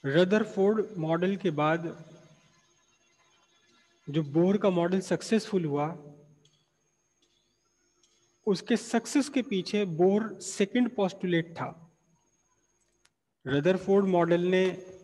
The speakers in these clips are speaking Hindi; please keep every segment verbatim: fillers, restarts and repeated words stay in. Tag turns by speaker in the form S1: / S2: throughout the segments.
S1: रदरफोर्ड मॉडल के बाद जो बोर का मॉडल सक्सेसफुल हुआ, उसके सक्सेस के पीछे बोर सेकंड पोस्टुलेट था। रदरफोर्ड मॉडल ने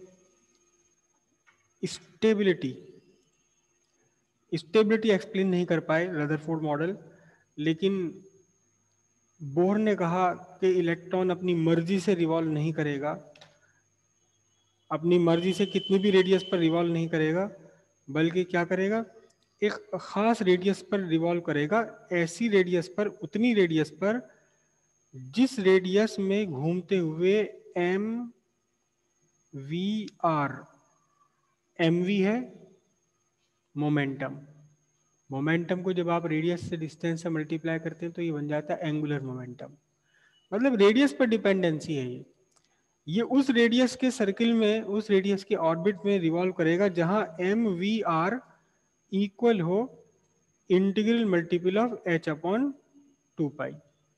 S1: स्टेबिलिटी स्टेबिलिटी एक्सप्लेन नहीं कर पाए रदरफोर्ड मॉडल, लेकिन बोर ने कहा कि इलेक्ट्रॉन अपनी मर्जी से रिवॉल्व नहीं करेगा, अपनी मर्जी से कितनी भी रेडियस पर रिवॉल्व नहीं करेगा, बल्कि क्या करेगा, एक खास रेडियस पर रिवॉल्व करेगा, ऐसी रेडियस पर, उतनी रेडियस पर जिस रेडियस में घूमते हुए m v r, m v है मोमेंटम। मोमेंटम को जब आप रेडियस से डिस्टेंस से मल्टीप्लाई करते हैं तो ये बन जाता है एंगुलर मोमेंटम। मतलब रेडियस पर डिपेंडेंसी है ये ये उस रेडियस के सर्किल में, उस रेडियस के ऑर्बिट में रिवॉल्व करेगा जहां एम वी आर इक्वल हो integral multiple of h upon two pi.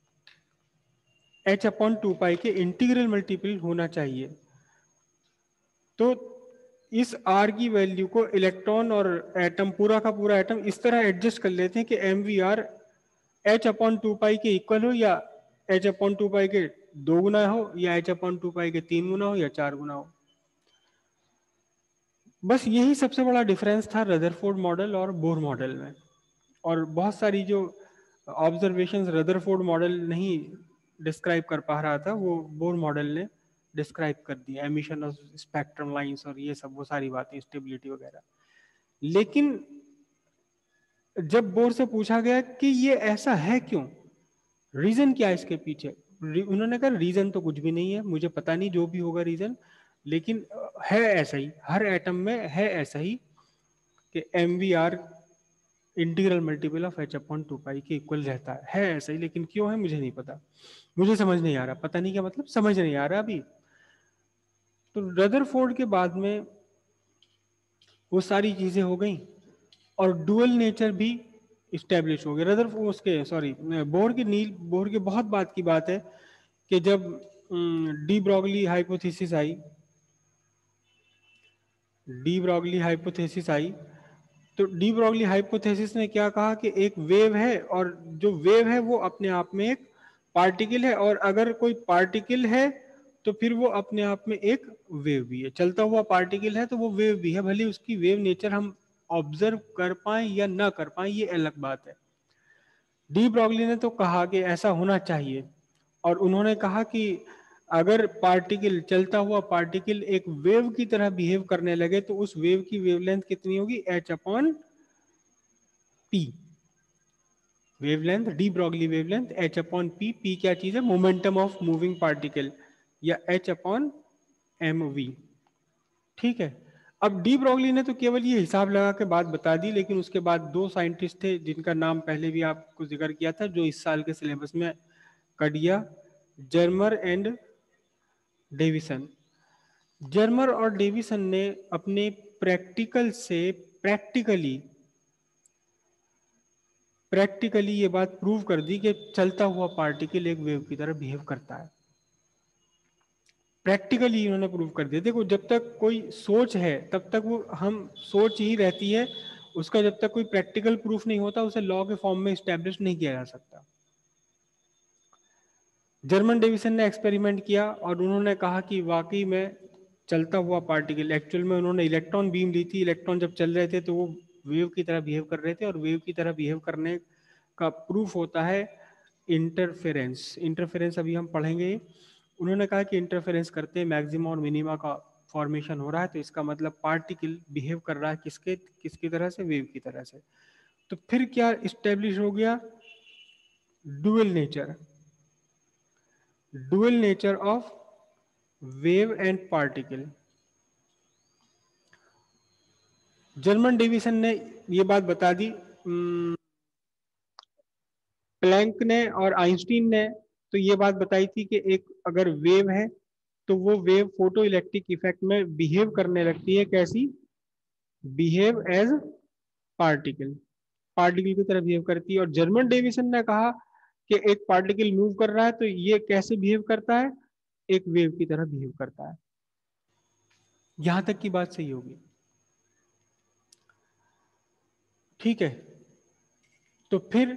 S1: H upon two pi के इंटीग्रल मल्टीपल होना चाहिए। तो इस आर की वैल्यू को इलेक्ट्रॉन और एटम, पूरा का पूरा एटम इस तरह एडजस्ट कर लेते हैं कि m v r h upon two pi के इक्वल हो, या एच अपॉन टू पाई के दो गुना हो, या एच अपॉन टू पाई के तीन गुना हो, या चार गुना हो। बस यही सबसे बड़ा डिफरेंस था रदरफोर्ड मॉडल और बोर मॉडल में। और बहुत सारी जो ऑब्जर्वेशंस रदरफोर्ड मॉडल नहीं डिस्क्राइब कर पा रहा था, वो बोर मॉडल ने डिस्क्राइब कर दिया, एमिशन ऑफ स्पेक्ट्रम लाइंस और ये सब, वो सारी बातें, स्टेबिलिटी वगैरह। लेकिन जब बोर से पूछा गया कि ये ऐसा है क्यों, रीजन क्या है इसके पीछे, उन्होंने कहा रीजन तो कुछ भी नहीं है, मुझे पता नहीं जो भी होगा रीजन, लेकिन है ऐसा ही, हर एटम में है ऐसा ही कि m v r integral multiple of h upon two pi के इक्वल रहता है है ऐसा ही, लेकिन क्यों है मुझे नहीं पता, मुझे समझ नहीं आ रहा, पता नहीं क्या मतलब, समझ नहीं आ रहा अभी। तो रदरफोर्ड के बाद में वो सारी चीजें हो गई और डुअल नेचर भी इस्टेब्लिश हो गया। रदरफोर्ड उसके सॉरी बोर के नील बोर के बहुत बात की बात है कि जब डी ब्रॉगली हाइपोथेसिस आई डी ब्रॉगली हाइपोथेसिस आई तो डी ब्रॉगली हाइपोथेसिस ने क्या कहा कि एक वेव है, और जो वेव है वो अपने आप में एक पार्टिकल है, और अगर कोई पार्टिकल है तो फिर वो अपने आप में एक वेव भी है। चलता हुआ पार्टिकल है तो वो वेव भी है, भले उसकी वेव नेचर हम ऑब्जर्व कर पाए या ना कर पाए, ये अलग बात है। डी ब्रॉगली ने तो कहा कि ऐसा होना चाहिए, और उन्होंने कहा कि अगर पार्टिकल, चलता हुआ पार्टिकल एक वेव की तरह बिहेव करने लगे तो उस वेव की वेवलेंथ कितनी होगी, h upon p. Wavelength, de Broglie wavelength h upon p. P क्या चीज है, मोमेंटम ऑफ मूविंग पार्टिकल, या एच अपॉन एम वी। ठीक है। अब डी ब्रॉगली ने तो केवल ये हिसाब लगा के बात बता दी, लेकिन उसके बाद दो साइंटिस्ट थे जिनका नाम पहले भी आपको जिक्र किया था, जो इस साल के सिलेबस में कट गया, जर्मर एंड डेविसन। जर्मर और डेविसन ने अपने प्रैक्टिकल से प्रैक्टिकली प्रैक्टिकली ये बात प्रूव कर दी कि चलता हुआ पार्टिकल एक वेव की तरह बिहेव करता है। प्रैक्टिकली इन्होंने प्रूव कर दिया। देखो, जब तक कोई सोच है तब तक वो हम सोच ही रहती है, उसका जब तक कोई प्रैक्टिकल प्रूफ नहीं होता उसे लॉ के फॉर्म में स्टैब्लिश नहीं किया जा सकता। जर्मन डेविसन ने एक्सपेरिमेंट किया और उन्होंने कहा कि वाकई में चलता हुआ पार्टिकल, एक्चुअल में उन्होंने इलेक्ट्रॉन बीम ली थी, इलेक्ट्रॉन जब चल रहे थे तो वो वेव की तरह बिहेव कर रहे थे, और वेव की तरह बिहेव करने का प्रूफ होता है इंटरफेरेंस। इंटरफेरेंस अभी हम पढ़ेंगे। उन्होंने कहा कि इंटरफेरेंस करते हैं मैक्सिमा और मिनिमा का फॉर्मेशन हो रहा है, तो इसका मतलब पार्टिकल बिहेव कर रहा है किसके किसकी तरह से, वेव की तरह से। तो फिर क्या इस्टेब्लिश हो गया, dual nature dual nature of wave and particle. Germer Davisson ने ये बात बता दी, प्लैंक ने और आइंस्टीन ने तो ये बात बताई थी कि एक अगर वेव है तो वो वेव फोटो इलेक्ट्रिक इफेक्ट में बिहेव करने लगती है, कैसी, बिहेव एज पार्टिकल, पार्टिकल की तरह बिहेव करती है। और जर्मन डेविसन ने कहा कि एक पार्टिकल मूव कर रहा है तो ये कैसे बिहेव करता है, एक वेव की तरह बिहेव करता है। यहां तक की बात सही होगी, ठीक है। तो फिर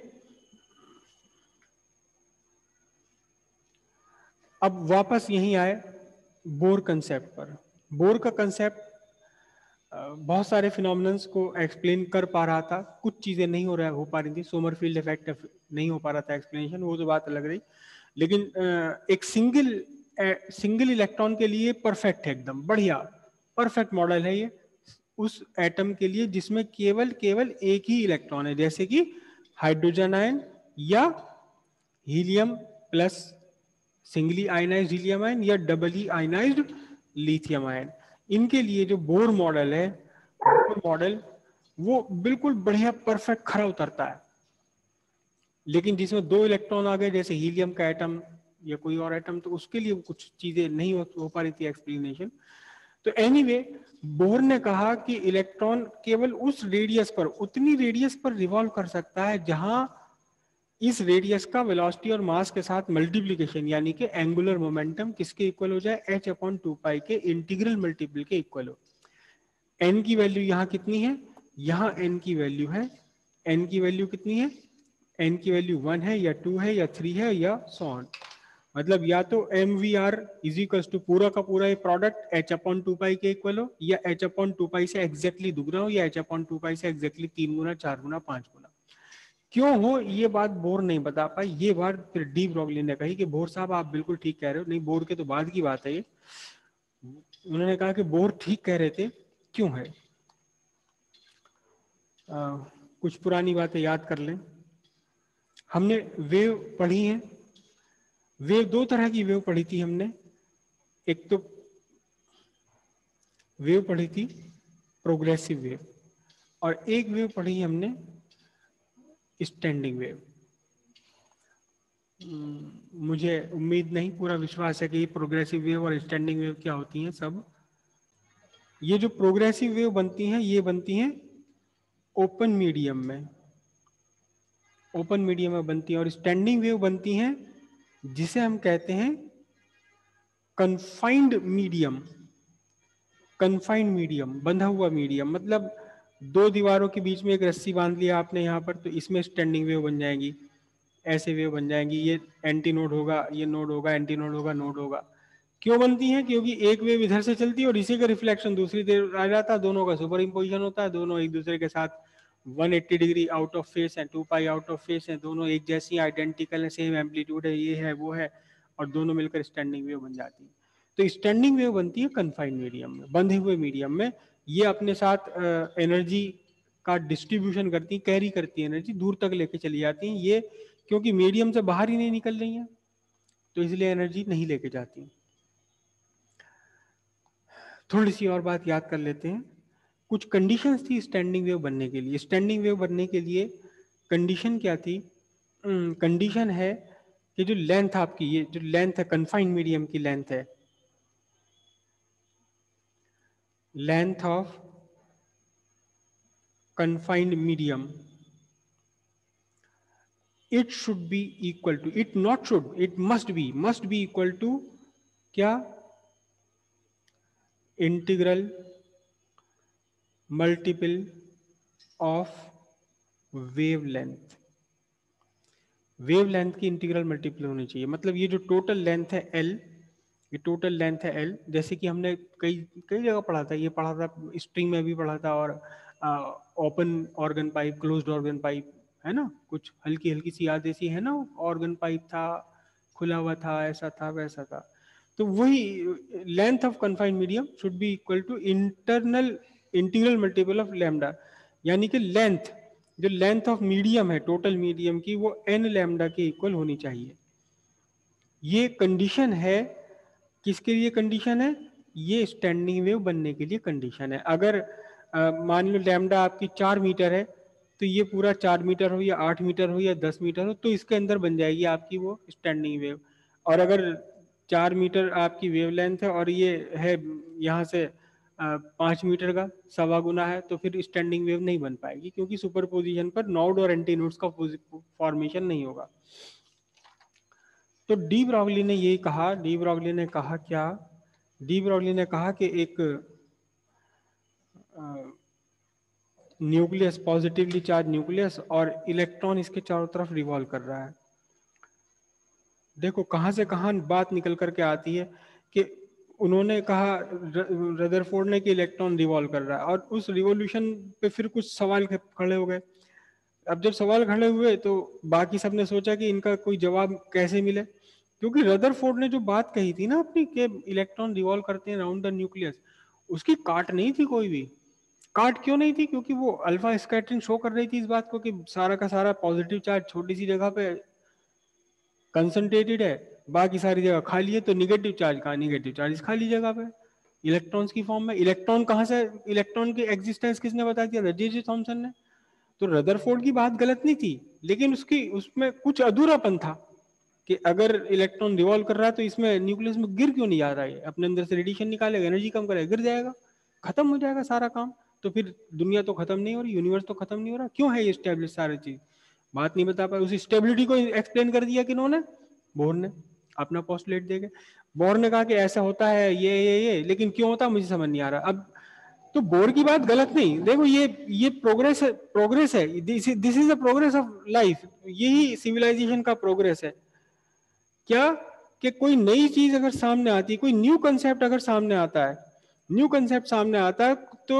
S1: अब वापस यहीं आए बोर कंसेप्ट पर। बोर का कंसेप्ट बहुत सारे फिनोमिनन्स को एक्सप्लेन कर पा रहा था, कुछ चीजें नहीं हो रहा हो पा रही थी, सोमरफील्ड इफेक्ट नहीं हो पा रहा था एक्सप्लेनेशन, वो तो बात अलग रही। लेकिन एक सिंगल सिंगल इलेक्ट्रॉन के लिए परफेक्ट है, एकदम बढ़िया परफेक्ट मॉडल है ये उस एटम के लिए जिसमें केवल केवल एक ही इलेक्ट्रॉन है, जैसे कि हाइड्रोजन आयन या helium plus singly ionised helium ion या डबली आयनाइज्ड लिथियम आयन। इनके लिए जो बोर मॉडल है, बोर मॉडल वो बिल्कुल बढ़िया परफेक्ट खरा उतरता है। लेकिन जिसमें दो इलेक्ट्रॉन आ गए जैसे हीलियम का एटम या कोई और एटम, तो उसके लिए कुछ चीजें नहीं हो, हो पा रही थी एक्सप्लेनेशन। तो एनीवे बोर ने कहा कि इलेक्ट्रॉन केवल उस रेडियस पर, उतनी रेडियस पर रिवॉल्व कर सकता है जहां इस रेडियस का वेलोसिटी और मास के साथ मल्टीप्लीकेशन यानी कि एंगुलर मोमेंटम किसके इक्वल हो जाए, एच अपॉन टू पाई के इंटीग्रल मल्टीपल के इक्वल हो। एन की वैल्यू यहाँ कितनी है, यहाँ एन की वैल्यू है, एन की वैल्यू कितनी है, एन की वैल्यू वन है या टू है या थ्री है या सो ऑन। मतलब या तो m v r is equal to पूरा का पूरा ये product h upon two pi के इक्वल हो, या एच अपॉन टू पाई से एग्जैक्टली दुगना हो, या एच अपॉन टू पाई से एग्जैक्टली तीन गुना, चार गुना, पांच गुना। क्यों हो ये बात बोर नहीं बता पाई, ये बात फिर डी ब्रॉगली ने कही कि बोर साहब आप बिल्कुल ठीक कह रहे हो। नहीं, बोर के तो बाद की बात है ये। उन्होंने कहा कि बोर ठीक कह रहे थे, क्यों है। आ, कुछ पुरानी बातें याद कर लें। हमने वेव पढ़ी है, वेव दो तरह की वेव पढ़ी थी हमने। एक तो वेव पढ़ी थी प्रोग्रेसिव वेव, और एक वेव पढ़ी हमने स्टैंडिंग वेव। मुझे उम्मीद नहीं, पूरा विश्वास है कि प्रोग्रेसिव वेव और स्टैंडिंग वेव क्या होती हैं सब। ये जो प्रोग्रेसिव वेव बनती हैं ये बनती हैं ओपन मीडियम में, ओपन मीडियम में बनती हैं। और स्टैंडिंग वेव बनती हैं जिसे हम कहते हैं कन्फाइंड मीडियम। कन्फाइंड मीडियम, बंधा हुआ मीडियम, मतलब दो दीवारों के बीच में एक रस्सी बांध लिया आपने यहाँ पर, तो इसमें स्टैंडिंग वेव बन जाएगी, ऐसे वेव बन जाएंगी। ये एंटी नोड होगा, ये नोड होगा, एंटी नोड होगा, नोड होगा। क्यों बनती है, क्योंकि एक वेव इधर से चलती है और इसी का रिफ्लेक्शन दूसरी तरफ आ जाता है, दोनों का सुपर इम्पोजिशन होता है, दोनों एक दूसरे के साथ one eighty degree out of phase है, two pi out of phase है, दोनों एक जैसी आइडेंटिकल है, सेम एम्पलीट्यूड है, ये है वो है, और दोनों मिलकर स्टैंडिंग वेव बन जाती है। तो स्टैंडिंग वेव बनती है कन्फाइंड मीडियम में, बंधे हुए मीडियम में। ये अपने साथ एनर्जी का डिस्ट्रीब्यूशन करती है, कैरी करती है एनर्जी, दूर तक लेके चली जाती है ये, क्योंकि मीडियम से बाहर ही नहीं निकल रही है, तो इसलिए एनर्जी नहीं लेके जाती। थोड़ी सी और बात याद कर लेते हैं। कुछ कंडीशंस थी स्टैंडिंग वेव बनने के लिए। स्टैंडिंग वेव बनने के लिए कंडीशन क्या थी, कंडीशन है कि जो लेंथ आपकी, ये जो लेंथ है कन्फाइंड मीडियम की लेंथ है, length of confined medium, it should be equal to, it not should, it must be, must be equal to क्या, integral multiple of wavelength. Wavelength की इंटीग्रल मल्टीपल होनी चाहिए। मतलब ये जो टोटल लेंथ है L, ये टोटल लेंथ है L, जैसे कि हमने कई कई जगह पढ़ा था, ये पढ़ा था स्ट्रिंग में भी पढ़ा था, और open organ pipe, closed organ pipe, है ना, कुछ हल्की हल्की सी याद ऐसी है ना, ऑर्गन पाइप था, खुला हुआ था, ऐसा था वैसा था। तो वही length of confined medium should be equal to internal integral multiple of lambda, यानी कि लेंथ, जो लेंथ ऑफ मीडियम है टोटल मीडियम की, वो एन लैम्डा के इक्वल होनी चाहिए। ये कंडीशन है, किसके लिए कंडीशन है, ये स्टैंडिंग वेव बनने के लिए कंडीशन है। अगर मान लो लैम्डा आपकी चार मीटर है, तो ये पूरा चार मीटर हो या आठ मीटर हो या दस मीटर हो, तो इसके अंदर बन जाएगी आपकी वो स्टैंडिंग वेव। और अगर चार मीटर आपकी वेव लेंथ है और ये है यहाँ से पाँच मीटर का सवा गुना है, तो फिर स्टैंडिंग वेव नहीं बन पाएगी, क्योंकि सुपरपोजिशन पर नोड और एंटी नोड्स का फॉर्मेशन नहीं होगा। तो डी ब्रॉगली ने यही कहा, डी ब्रॉगली ने कहा क्या, डी ब्रॉगली ने कहा कि एक न्यूक्लियस, पॉजिटिवली चार्ज न्यूक्लियस, और इलेक्ट्रॉन इसके चारों तरफ रिवॉल्व कर रहा है। देखो कहां से कहां बात निकल करके आती है कि उन्होंने कहा, रदरफोर्ड ने, कि इलेक्ट्रॉन रिवॉल्व कर रहा है, और उस रिवॉल्यूशन पे फिर कुछ सवाल खड़े हो गए। अब जब सवाल खड़े हुए तो बाकी सब ने सोचा कि इनका कोई जवाब कैसे मिले, क्योंकि रदरफोर्ड ने जो बात कही थी ना अपनी कि इलेक्ट्रॉन रिवॉल्व करते हैं अराउंड द न्यूक्लियस, उसकी काट नहीं थी कोई भी। काट क्यों नहीं थी? क्योंकि वो अल्फा स्कैटरिंग शो कर रही थी इस बात को कि सारा का सारा पॉजिटिव चार्ज छोटी सी जगह पे कंसंट्रेटेड है, बाकी सारी जगह खाली है। तो निगेटिव चार्ज कहाँ? निगेटिव चार्ज खाली जगह पे इलेक्ट्रॉन्स की फॉर्म में। इलेक्ट्रॉन कहाँ से, इलेक्ट्रॉन की एग्जिस्टेंस किसने बता दिया? जे जे थॉमसन ने। तो रदरफोर्ड की बात गलत नहीं थी, लेकिन उसकी उसमें कुछ अधूरापन था कि अगर इलेक्ट्रॉन रिवॉल्व कर रहा है तो इसमें न्यूक्लियस में गिर क्यों नहीं जा रहा है? अपने अंदर से रेडिएशन निकालेगा, एनर्जी कम करेगा, गिर जाएगा, खत्म हो जाएगा सारा काम। तो फिर दुनिया तो खत्म नहीं हो रही, यूनिवर्स तो खत्म नहीं हो रहा, क्यों है ये स्टेबलिश सारी चीज? बात नहीं बता पाए। उस स्टेबिलिटी को एक्सप्लेन कर दिया किन्होंने? बोर ने, अपना पोस्टुलेट देके। बोर ने कहा कि ऐसा होता है ये ये ये, लेकिन क्यों होता मुझे समझ नहीं आ रहा। अब तो बोर की बात गलत नहीं, देखो ये ये प्रोग्रेस है, प्रोग्रेस है, this is the progress of life, यही सिविलाइजेशन का प्रोग्रेस है। क्या कि कोई नई चीज अगर सामने आती है, कोई न्यू कंसेप्ट अगर सामने आता है, न्यू कंसेप्ट सामने आता है, तो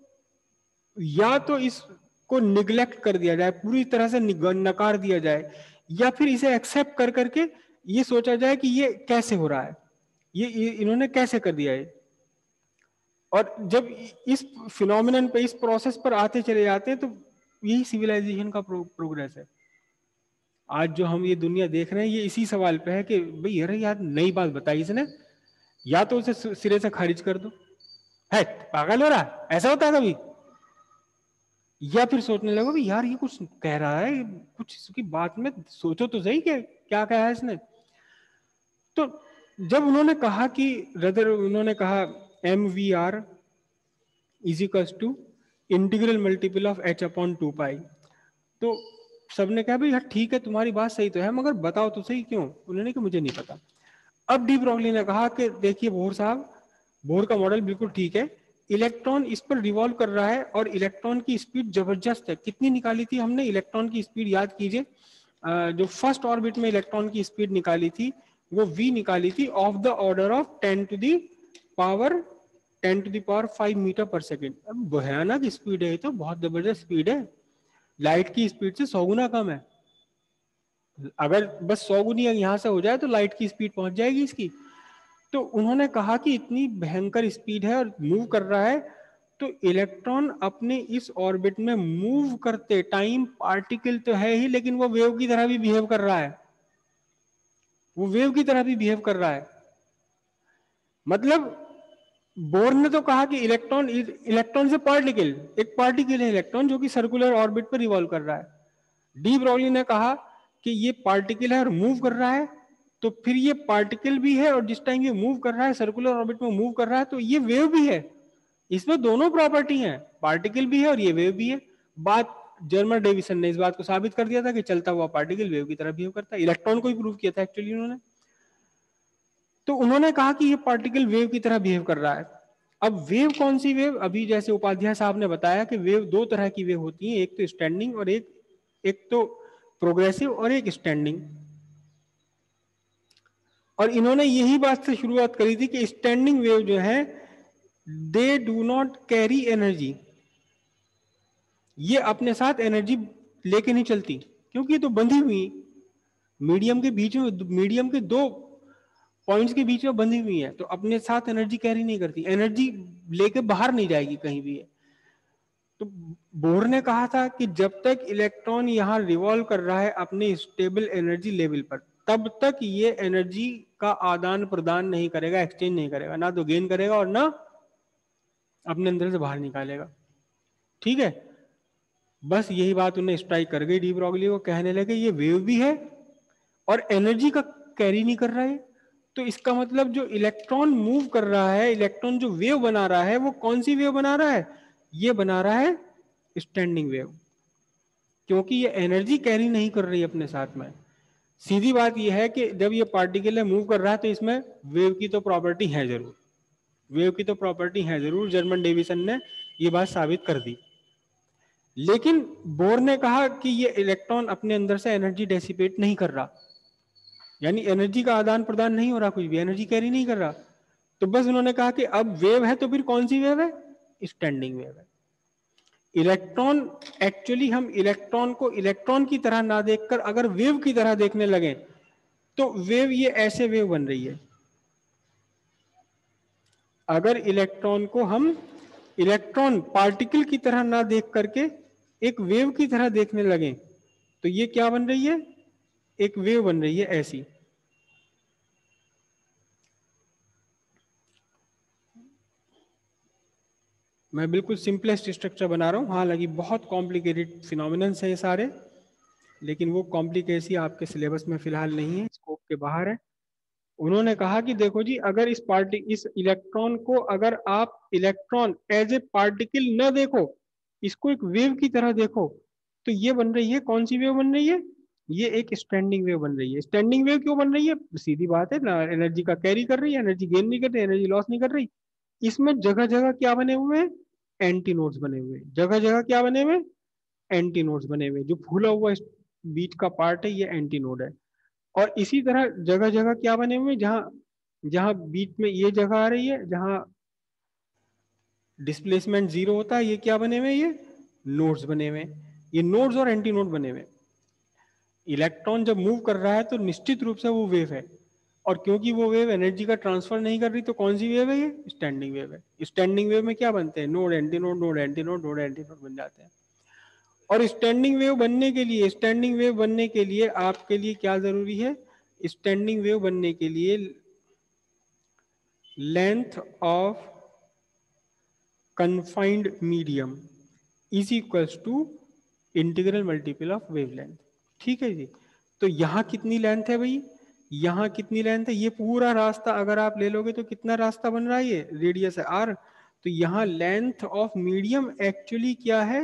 S1: या तो इसको निग्लेक्ट कर दिया जाए, पूरी तरह से नकार दिया जाए, या फिर इसे एक्सेप्ट कर करके ये सोचा जाए कि ये कैसे हो रहा है, ये, ये इन्होंने कैसे कर दिया है। और जब इस फिनोमिनन पे, इस प्रोसेस पर आते चले जाते हैं, तो यही सिविलाइजेशन का प्रो, प्रोग्रेस है। आज जो हम ये दुनिया देख रहे हैं, ये इसी सवाल पे है कि भाई अरे यार नई बात बताई इसने, या तो उसे सिरे से खारिज कर दो, है पागल हो रहा है, ऐसा होता है कभी, या फिर सोचने लगो भी यार ये कुछ कह रहा है, कुछ इसकी बात में सोचो तो सही कि क्या कहा है इसने। तो जब उन्होंने कहा कि रदर उन्होंने कहा m v r is equals to integral multiple of h upon two pi, तो सबने कहा भाई यार ठीक है तुम्हारी बात सही तो है, मगर बताओ तो सही क्यों। उन्होंने कहा मुझे नहीं पता। अब डी ब्रॉगली ने कहा कि देखिए बोर साहब, बोर का मॉडल बिल्कुल ठीक है, इलेक्ट्रॉन इस पर रिवॉल्व कर रहा है और इलेक्ट्रॉन की स्पीड जबरदस्त है। कितनी निकाली थी हमने इलेक्ट्रॉन की स्पीड, याद कीजिए, जो फर्स्ट ऑर्बिट में इलेक्ट्रॉन की स्पीड निकाली थी वो v निकाली थी of the order of ten to the power ten to the power five metre per second. अब भयानक स्पीड है, तो बहुत जबरदस्त स्पीड है, लाइट की स्पीड से सौ गुना कम है। अगर बस सौ गुनी यहां से हो जाए तो लाइट की स्पीड पहुंच जाएगी इसकी। तो उन्होंने कहा कि इतनी भयंकर स्पीड है और मूव कर रहा है, तो इलेक्ट्रॉन अपने इस ऑर्बिट में मूव करते टाइम पार्टिकल तो है ही, लेकिन वो वेव की तरह भी बिहेव कर रहा है, वो वेव की तरह भी बिहेव कर रहा है। मतलब बोर ने तो कहा कि इलेक्ट्रॉन इलेक्ट्रॉन से पार्टिकल, एक पार्टिकल है इलेक्ट्रॉन जो कि सर्कुलर ऑर्बिट पर रिवॉल्व कर रहा है। डी ब्रॉगली ने कहा कि ये पार्टिकल है और मूव कर रहा है, तो फिर ये पार्टिकल भी है और जिस टाइम ये मूव कर रहा है, सर्कुलर ऑर्बिट में मूव कर रहा है, तो ये वेव भी है। इसमें दोनों प्रॉपर्टी हैं, पार्टिकल भी है और ये वेव भी है। बात जर्मन डेविसन ने इस बात को साबित कर दिया था कि चलता हुआ पार्टिकल वेव की तरह बिहेव करता है। इलेक्ट्रॉन को ही प्रूव किया था एक्चुअली उन्होंने। तो उन्होंने कहा कि ये पार्टिकल वेव की तरह बिहेव कर रहा है। अब वेव कौन सी वेव? अभी जैसे उपाध्याय साहब ने बताया कि वेव दो तरह की वेव होती है, एक तो स्टैंडिंग और एक एक तो प्रोग्रेसिव और एक स्टैंडिंग। और इन्होंने यही बात से शुरुआत करी थी कि स्टैंडिंग वेव जो है they do not carry energy, ये अपने साथ एनर्जी लेके नहीं चलती, क्योंकि ये तो बंधी हुई मीडियम के बीच में, मीडियम के दो पॉइंट्स के बीच में बंधी हुई है, तो अपने साथ एनर्जी कैरी नहीं करती, एनर्जी लेके बाहर नहीं जाएगी कहीं भी है। तो बोर ने कहा था कि जब तक इलेक्ट्रॉन यहां रिवॉल्व कर रहा है अपने स्टेबल एनर्जी लेवल पर, तब तक ये एनर्जी का आदान प्रदान नहीं करेगा, एक्सचेंज नहीं करेगा, ना तो गेन करेगा और ना अपने अंदर से बाहर निकालेगा। ठीक है, बस यही बात उन्हें स्ट्राइक कर गई डी ब्रॉगली को। कहने लगे ये वेव भी है और एनर्जी का कैरी नहीं कर रहा है, तो इसका मतलब जो इलेक्ट्रॉन मूव कर रहा है, इलेक्ट्रॉन जो वेव बना रहा है, वो कौन सी वेव बना रहा है? ये बना रहा है स्टैंडिंग वेव, क्योंकि ये एनर्जी कैरी नहीं कर रही अपने साथ में। सीधी बात यह है कि जब ये पार्टिकल मूव कर रहा है तो इसमें वेव की तो प्रॉपर्टी है जरूर, वेव की तो प्रॉपर्टी है जरूर। जर्मन डेविसन ने ये बात साबित कर दी। लेकिन बोर ने कहा कि ये इलेक्ट्रॉन अपने अंदर से एनर्जी डेसिपेट नहीं कर रहा, यानी एनर्जी का आदान प्रदान नहीं हो रहा, कुछ भी एनर्जी कैरी नहीं कर रहा। तो बस उन्होंने कहा कि अब वेव है तो फिर कौन सी वेव है? स्टैंडिंग वेव है। इलेक्ट्रॉन, एक्चुअली हम इलेक्ट्रॉन को इलेक्ट्रॉन की तरह ना देखकर अगर वेव की तरह देखने लगे तो वेव ये ऐसे वेव बन रही है। अगर इलेक्ट्रॉन को हम इलेक्ट्रॉन पार्टिकल की तरह ना देख करके एक वेव की तरह देखने लगे तो ये क्या बन रही है? एक वेव बन रही है ऐसी। मैं बिल्कुल सिंपलेस्ट स्ट्रक्चर बना रहा हूं, हालांकि बहुत कॉम्प्लिकेटेड फिनोमिनन्स है ये सारे, लेकिन वो कॉम्प्लिकेसी आपके सिलेबस में फिलहाल नहीं है, स्कोप के बाहर है। उन्होंने कहा कि देखो जी, अगर इस पार्टी इस इलेक्ट्रॉन को अगर आप इलेक्ट्रॉन एज ए पार्टिकल न देखो, इसको एक वेव की तरह देखो, तो ये बन रही है, कौन सी वेव बन रही है? ये एक स्टैंडिंग वेव बन रही है। स्टैंडिंग वेव क्यों बन रही है? सीधी बात है ना, एनर्जी का कैरी कर रही है, एनर्जी गेन नहीं कर रही, एनर्जी लॉस नहीं कर रही। इसमें जगह जगह क्या बने हुए हैं? एंटी नोड्स बने हुए हैं। जगह जगह क्या बने हुए? एंटी नोड्स बने हुए। जो फूला हुआ बीच का पार्ट है ये एंटी नोड है। और इसी तरह जगह जगह क्या बने हुए? जहां जहां बीच में ये जगह आ रही है, जहां डिस्प्लेसमेंट जीरो होता है, ये क्या बने हुए? ये नोड्स बने हुए। ये नोड्स और एंटी नोड बने हुए। इलेक्ट्रॉन जब मूव कर रहा है तो निश्चित रूप से वो वेव है, और क्योंकि वो वेव एनर्जी का ट्रांसफर नहीं कर रही तो कौन सी वेव है? ये स्टैंडिंग वेव है। स्टैंडिंग वेव में क्या बनते हैं? Node anti node, node anti node, node anti node बन जाते हैं। और स्टैंडिंग वेव बनने के लिए स्टैंडिंग वेव बनने के लिए आपके लिए क्या जरूरी है? स्टैंडिंग वेव बनने के लिए length of confined medium is equals to integral multiple of wavelength. ठीक है जी। तो यहां कितनी लेंथ है भाई? यहां कितनी लेंथ है? ये पूरा रास्ता अगर आप ले लोगे तो कितना रास्ता बन रहा है? ये रेडियस है आर। तो यहां लेंथ ऑफ मीडियम एक्चुअली क्या है?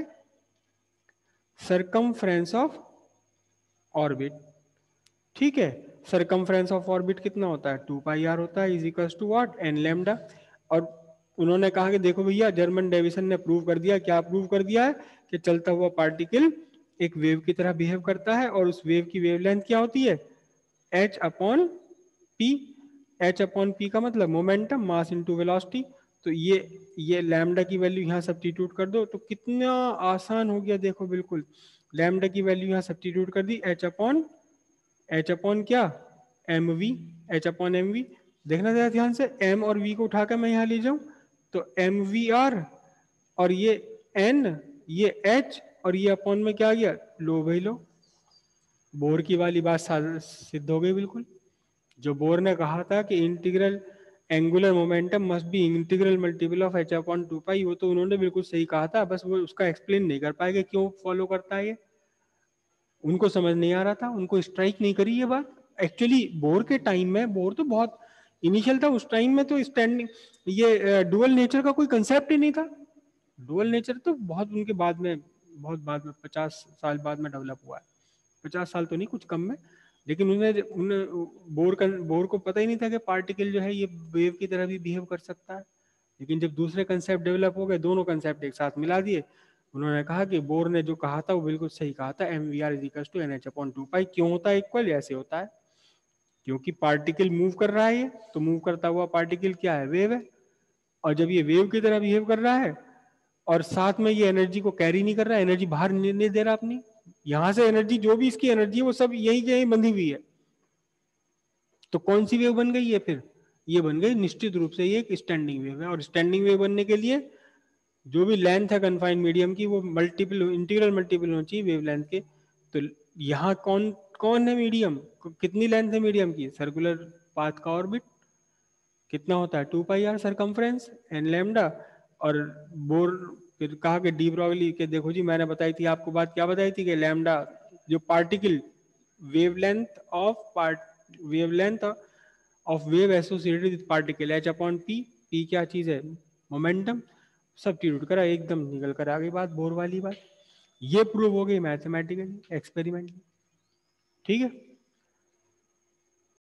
S1: Circumference of orbit. ठीक है। सरकमफ्रेंस ऑफ ऑर्बिट कितना होता है? टू पाई आर होता है, is equals to what? N lambda. और उन्होंने कहा कि देखो भैया, जर्मन डेविसन ने प्रूव कर दिया। क्या प्रूव कर दिया है? कि चलता हुआ पार्टिकल एक वेव की तरह बिहेव करता है, और उस वेव की वेवलेंथ क्या होती है? H upon p. H upon p का मतलब मोमेंटम, मास इंटू वेलोसिटी। तो ये ये लैम्डा की वैल्यू यहाँ सब्स्टिट्यूट कर दो तो कितना आसान हो गया, देखो बिल्कुल। लैम्डा की वैल्यू यहाँ सब्स्टिट्यूट कर दी, एच अपॉन एच अपॉन क्या? M v. H upon m v. देखना जरा ध्यान से, एम और वी को उठाकर मैं यहाँ ले जाऊं तो एम वी आर, और ये एन, ये एच, और ये अपॉन में क्या आ गया? लो भाई लो, बोर की वाली बात सिद्ध हो गई बिल्कुल। जो बोर ने कहा था कि integral angular momentum must be integral multiple of h upon two pi, वो तो उन्होंने बिल्कुल सही कहा था, बस वो उसका एक्सप्लेन नहीं कर पाएंगे क्यों फॉलो करता है ये। उनको समझ नहीं आ रहा था, उनको स्ट्राइक नहीं करी ये बात। एक्चुअली बोर के टाइम में, बोर तो बहुत इनिशियल था उस टाइम में, तो स्टैंडिंग ये डुअल नेचर का कोई कंसेप्ट ही नहीं था। डुअल नेचर तो बहुत उनके बाद में, बहुत बाद में, पचास साल बाद में डेवलप हुआ है। पचास साल तो नहीं, कुछ कम में। लेकिन उन्हें उन्हें बोर का बोर को पता ही नहीं था कि पार्टिकल जो है ये वेव की तरह भी बिहेव कर सकता है। लेकिन जब दूसरे कंसेप्ट डेवलप हो गए, दोनों कंसेप्ट एक साथ मिला दिए। उन्होंने कहा कि बोर ने जो कहा था वो बिल्कुल सही कहा था, m v r is equal to n h upon two pi. क्यों होता है इक्वल? ऐसे होता है क्योंकि पार्टिकल मूव कर रहा है, ये तो मूव करता हुआ पार्टिकल क्या है? वेव है। और जब ये वेव की तरह बिहेव कर रहा है और साथ में ये एनर्जी को कैरी नहीं कर रहा है, एनर्जी बाहर नहीं दे रहा अपनी, यहां से एनर्जी, जो भी इसकी एनर्जी है वो सब यही के यही बंधी हुई है, तो कौन सी वेव बन गई है फिर? ये बन गई निश्चित रूप से ये एक स्टैंडिंग वेव है। और स्टैंडिंग वेव बनने के लिए जो भी लेंथ है कन्फाइंड मीडियम की वो मल्टीपल, इंटीग्रल मल्टीपल होनी चाहिए वेवलेंथ के। तो यहाँ कौन कौन है मीडियम? कितनी लेंथ है मीडियम की? सर्कुलर पाथ का ऑर्बिट कितना होता है? Two pi r circumference n lambda. और बोर फिर कहा कि डी ब्रॉगली के, देखो जी मैंने बताई थी आपको बात, क्या बताई थी कि लैम्डा जो particle wavelength of part wavelength of wave associated with particle h upon p. P क्या चीज है? मोमेंटम। सब्स्टिट्यूट करा, एकदम निकल कर आ गई बात, बोर वाली बात। ये प्रूव हो गई मैथमेटिकली, एक्सपेरिमेंट। ठीक है।